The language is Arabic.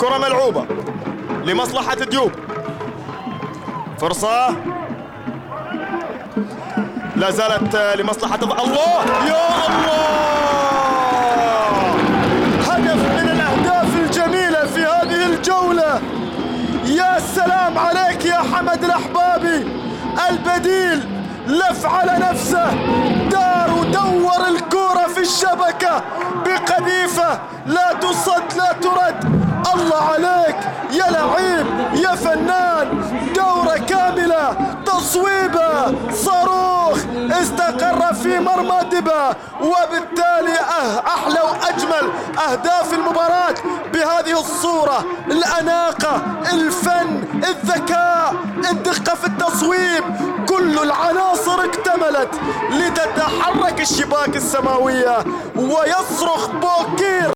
الكرة ملعوبة لمصلحة ديوب. فرصة لا زالت لمصلحة الله يا الله، هدف من الأهداف الجميلة في هذه الجولة. يا سلام عليك يا حمد الأحبابي، البديل لف على نفسه، دار ودور الكرة في الشبكة بقذيفة لا تصد لا ترد. الله عليك يا لعيب يا فنان، دورة كاملة، تصويبة صاروخ استقر في مرمى دبا، وبالتالي أحلى وأجمل أهداف المباراة بهذه الصورة. الأناقة، الفن، الذكاء، الدقة في التصويب، كل العناصر اكتملت لتتحرك الشباك السماوية ويصرخ بوكير